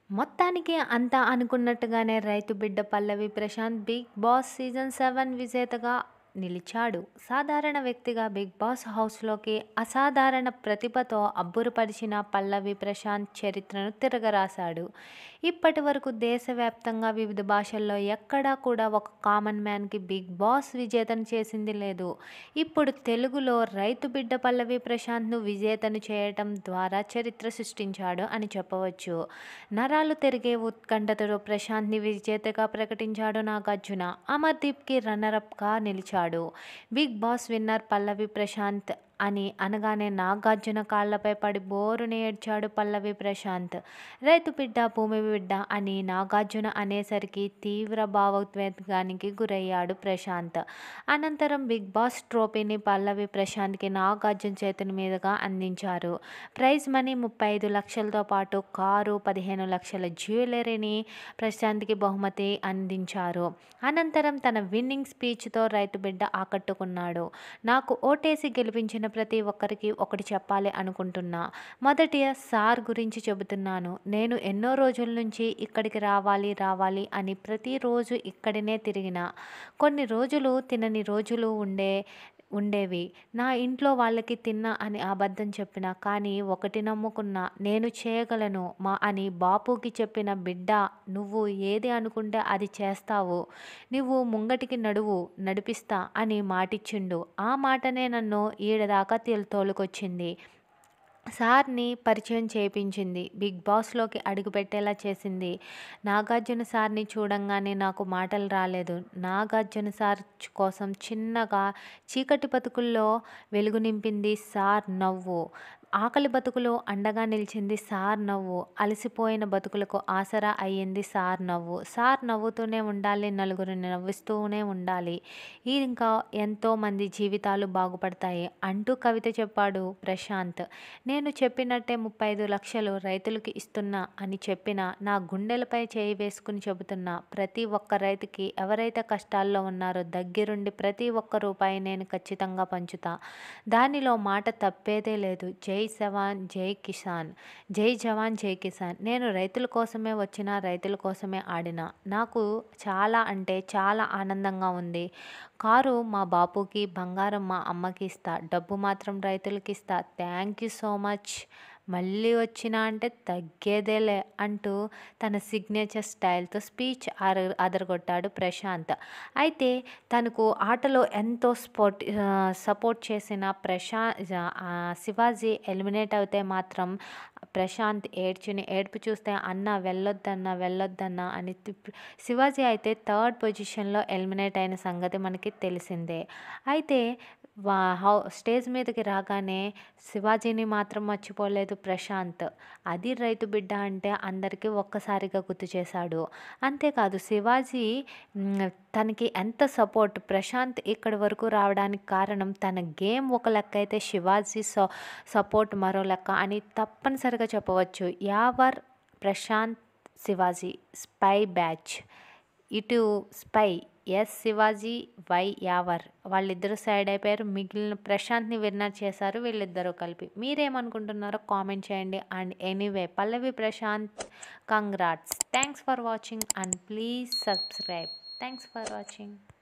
మొత్తానికి అంతా అనుకున్నట్టుగానే రైతు బిడ్డ Pallavi Prashanth Bigg Boss season 7 విజేతగా నిలిచాడు. సాధారణ వ్యక్తిగా బిగ్ బాస్ హౌస్లోకి అసాధారణ ప్రతిభతో అబ్బురపరిచిన పల్లవి ప్రశాంత్ చరిత్రను తిరగరాశాడు. ఇప్పటి వరకు దేశవ్యాప్తంగా వివిధ భాషల్లో ఎక్కడా కూడా ఒక కామన్ మ్యాన్కి బిగ్ బాస్ విజేతను చేసింది లేదు. ఇప్పుడు తెలుగులో రైతు బిడ్డ పల్లవి ప్రశాంత్ను విజేతను చేయటం ద్వారా చరిత్ర సృష్టించాడు అని చెప్పవచ్చు. నరాలు తిరిగే ఉత్కంఠతో ప్రశాంత్ని విజేతగా ప్రకటించాడు నాగార్జున. అమర్దీప్కి రన్నరప్గా నిలిచాడు. Bigg Boss winner Pallavi Prashanth అని అనగానే నాగార్జున కాళ్లపై పడి బోరున ఏడ్చాడు పల్లవి ప్రశాంత్. రైతు బిడ్డ భూమి బిడ్డ అని నాగార్జున అనేసరికి తీవ్ర భావోద్వేగానికి గురయ్యాడు ప్రశాంత్. అనంతరం బిగ్ బాస్ ట్రోఫీని పల్లవి ప్రశాంత్కి నాగార్జున చేతుల మీదుగా అందించారు. ప్రైజ్ మనీ 35 లక్షలతో పాటు కారు, 15 లక్షల జ్యువెలరీని ప్రశాంత్కి బహుమతి అందించారు. అనంతరం తన విన్నింగ్ స్పీచ్తో రైతు బిడ్డ ఆకట్టుకున్నాడు. నాకు ఓటేసి గెలిపించిన ప్రతి ఒక్కరికి ఒకటి చెప్పాలి అనుకుంటున్నా. మొదటి సార్ గురించి చెబుతున్నాను. నేను ఎన్నో రోజుల నుంచి ఇక్కడికి రావాలి అని ప్రతిరోజు ఇక్కడినే తిరిగినా. కొన్ని రోజులు తినని రోజులు ఉండేవి. నా ఇంట్లో వాళ్ళకి తిన్నా అని అబద్ధం చెప్పినా. కానీ ఒకటి నమ్ముకున్నా, నేను చేయగలను అని బాపుకి చెప్పిన బిడ్డ నువ్వు ఏది అనుకుంటే అది చేస్తావు, నువ్వు ముంగటికి నడిపిస్తా అని మాటిచ్చిండు. ఆ మాటనే నన్ను ఈడదాకా తోలుకొచ్చింది. సార్ని పరిచయం చేయించింది. బిగ్ బాస్లోకి అడుగుపెట్టేలా చేసింది. నాగార్జున సార్ని చూడంగానే నాకు మాటలు రాలేదు. నాగార్జున సార్ కోసం చిన్నగా చీకటి బతుకుల్లో వెలుగు నింపింది సార్ నవ్వు. ఆకలి బతుకులు అండగా నిలిచింది సార్ నవ్వు. అలసిపోయిన బతుకులకు ఆసరా అయ్యింది సార్ నవ్వు. సార్ నవ్వుతూనే ఉండాలి, నలుగురిని నవ్విస్తూనే ఉండాలి. ఇంకా ఎంతోమంది జీవితాలు బాగుపడతాయి అంటూ కవిత చెప్పాడు ప్రశాంత్. నేను చెప్పినట్టే 35 లక్షలు రైతులకి ఇస్తున్నా అని చెప్పినా, నా గుండెలపై చేయి వేసుకుని చెబుతున్నా. ప్రతి ఒక్క రైతుకి ఎవరైతే కష్టాల్లో ఉన్నారో దగ్గరుండి ప్రతి ఒక్క రూపాయి నేను ఖచ్చితంగా పంచుతా. దానిలో మాట తప్పేదే లేదు. జై జవాన్ జై కిసాన్, జై జవాన్ జై కిసాన్. నేను రైతుల కోసమే వచ్చినా, రైతుల కోసమే ఆడినా. నాకు చాలా అంటే చాలా ఆనందంగా ఉంది. కారు మా బాపుకి, బంగారం మా అమ్మకి ఇస్తా, డబ్బు మాత్రం రైతులకి ఇస్తా. Thank you so much. మళ్ళీ వచ్చినా అంటే తగ్గేదేలే అంటూ తన సిగ్నేచర్ స్టైల్తో స్పీచ్ అదరగొట్టాడు ప్రశాంత్. అయితే తనకు ఆటలో ఎంతో సపోర్ట్ చేసిన శివాజీ ఎలిమినేట్ అయితే మాత్రం ప్రశాంత్ ఏడుపు చూస్తే అన్న వెళ్ళొద్దన్నా అని శివాజీ అయితే 3rd పొజిషన్లో ఎలిమినేట్ అయిన సంగతి మనకి తెలిసిందే. అయితే స్టేజ్ మీదకి రాగానే శివాజీని మాత్రం మర్చిపోలేదు ప్రశాంత్. అది రైతు బిడ్డ అంటే అందరికీ ఒక్కసారిగా గుర్తు చేశాడు. అంతేకాదు శివాజీ తనకి ఎంత సపోర్ట్, ప్రశాంత్ ఇక్కడి వరకు రావడానికి కారణం తన గేమ్ ఒక లెక్క అయితే శివాజీ సపోర్ట్ మరో లెక్క అని తప్పనిసరిగా చెప్పవచ్చు. Yawar Prashanth Shivaji spy batch. ఇటు spy S Shivaji, Y Yawar, వాళ్ళిద్దరూ సైడ్ అయిపోయారు. మిగిలిన ప్రశాంత్ని విన్నర్ చేశారు వీళ్ళిద్దరూ కలిపి. మీరేమనుకుంటున్నారో కామెంట్ చేయండి. And anyway Pallavi Prashanth congrats. Thanks for watching and please subscribe. Thanks for watching.